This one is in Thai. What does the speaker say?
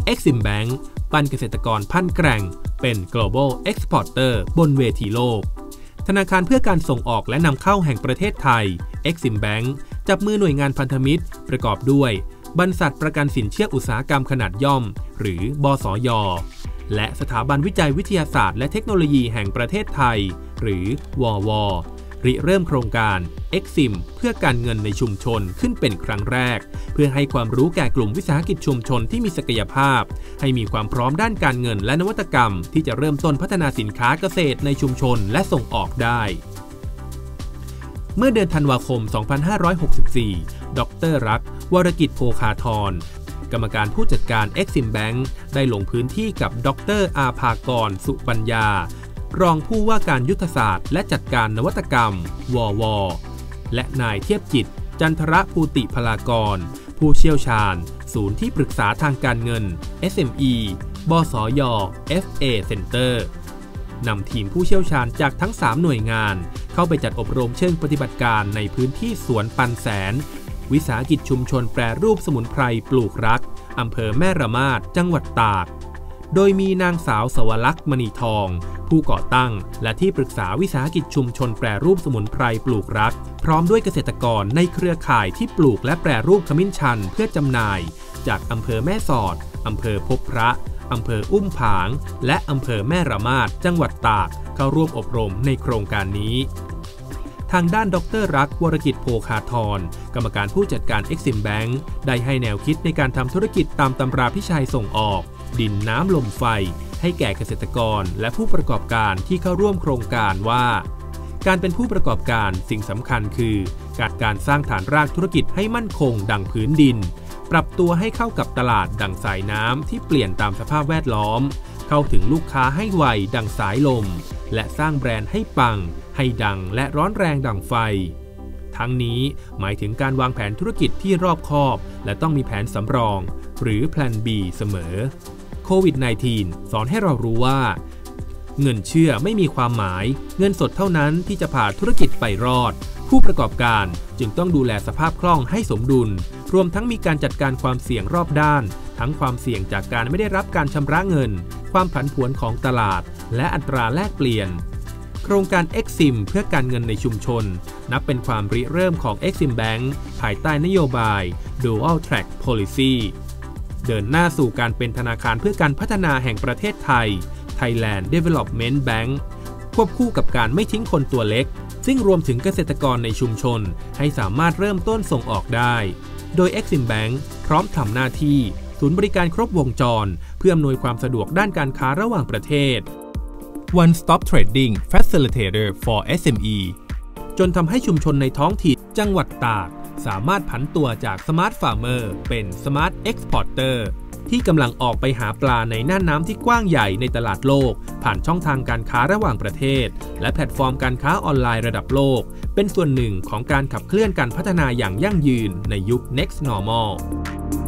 Exim Bank ปั้นเกษตรกรพันแกร่งเป็น Global Exporter บนเวทีโลกธนาคารเพื่อการส่งออกและนำเข้าแห่งประเทศไทย Exim Bank จับมือหน่วยงานพันธมิตรประกอบด้วยบริษัทประกันสินเชื่ออุตสาหกรรมขนาดย่อมหรือบสย.และสถาบันวิจัยวิทยาศาสตร์และเทคโนโลยีแห่งประเทศไทยหรือวว.ริเริ่มโครงการ Exim เพื่อการเงินในชุมชนขึ้นเป็นครั้งแรกเพื่อให้ความรู้แก่กลุ่มวิสาหกิจชุมชนที่มีศักยภาพให้มีความพร้อมด้านการเงินและนวัตกรรมที่จะเริ่มต้นพัฒนาสินค้าเกษตรในชุมชนและส่งออกได้เมื่อเดือนธันวาคม 2564 ดร.รักษ์ วรกิจโภคาธรกรรมการผู้จัดการ Exim Bank ได้ลงพื้นที่กับดร.อาภากร สุปัญญารองผู้ว่าการยุทธศาสตร์และจัดการนวัตกรรมวว.และนายเทียบจิตจันทรภูติพลากรผู้เชี่ยวชาญศูนย์ที่ปรึกษาทางการเงิน SME บสย. FA Center นำทีมผู้เชี่ยวชาญจากทั้ง3หน่วยงานเข้าไปจัดอบรมเชิงปฏิบัติการในพื้นที่สวนปันแสนวิสาหกิจชุมชนแปรรูปสมุนไพรปลูกรักอำเภอแม่ระมาดจังหวัดตากโดยมีนางสาวสวรักษ์มณีทองผู้ก่อตั้งและที่ปรึกษาวิสาหกิจชุมชนแปรรูปสมุนไพรปลูกรักพร้อมด้วยเกษตรกรในเครือข่ายที่ปลูกและแปรรูปขมิ้นชันเพื่อจำหน่ายจากอำเภอแม่สอดอำเภอพบพระอำเภออุ้มผางและอำเภอแม่ระมาดจังหวัดตากเข้าร่วมอบรมในโครงการนี้ทางด้านดร.รักษ์ วรกิจโภคาธรกรรมการผู้จัดการ Exim Bank ได้ให้แนวคิดในการทำธุรกิจตามตำราพิชัยส่งออกดินน้ำลมไฟให้แก่เกษตรกรและผู้ประกอบการที่เข้าร่วมโครงการว่าการเป็นผู้ประกอบการสิ่งสำคัญคือการสร้างฐานรากธุรกิจให้มั่นคงดังพื้นดินปรับตัวให้เข้ากับตลาดดังสายน้ำที่เปลี่ยนตามสภาพแวดล้อมเข้าถึงลูกค้าให้ไวดังสายลมและสร้างแบรนด์ให้ปังให้ดังและร้อนแรงดังไฟทั้งนี้หมายถึงการวางแผนธุรกิจที่รอบคอบและต้องมีแผนสำรองหรือแพลน B เสมอโควิด -19 สอนให้เรารู้ว่าเงินเชื่อไม่มีความหมายเงินสดเท่านั้นที่จะพาธุรกิจไปรอดผู้ประกอบการจึงต้องดูแลสภาพคล่องให้สมดุลรวมทั้งมีการจัดการความเสี่ยงรอบด้านทั้งความเสี่ยงจากการไม่ได้รับการชำระเงินความผันผวนของตลาดและอัตราแลกเปลี่ยนโครงการ Exim เพื่อการเงินในชุมชนนับเป็นความริเริ่มของ Exim Bank ภายใต้นโยบาย Dual Track Policy เดินหน้าสู่การเป็นธนาคารเพื่อการพัฒนาแห่งประเทศไทย Thailand Development Bank ควบคู่กับการไม่ทิ้งคนตัวเล็กซึ่งรวมถึงเกษตรกรในชุมชนให้สามารถเริ่มต้นส่งออกได้โดย Exim Bank พร้อมทำหน้าที่ศูนย์บริการครบวงจรเพื่ออำนวยความสะดวกด้านการค้าระหว่างประเทศ One Stop Trading Facilitator for SME จนทำให้ชุมชนในท้องถิ่นจังหวัดตากสามารถผันตัวจาก Smart Farmer เป็น Smart Exporter ที่กำลังออกไปหาปลาในน่านน้ำที่กว้างใหญ่ในตลาดโลกผ่านช่องทางการค้าระหว่างประเทศและแพลตฟอร์มการค้าออนไลน์ระดับโลกเป็นส่วนหนึ่งของการขับเคลื่อนการพัฒนาอย่างยั่งยืนในยุค Next Normal